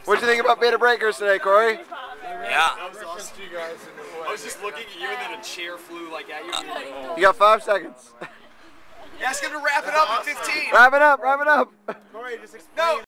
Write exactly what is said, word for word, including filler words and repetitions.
What'd you think about Beta Breakers today, Cory? Yeah. That was awesome. I was just looking at you and then a chair flew like at you. You got five seconds. Ask him to wrap it up in fifteen. Wrap it up, wrap it up. Cory, just explain. No.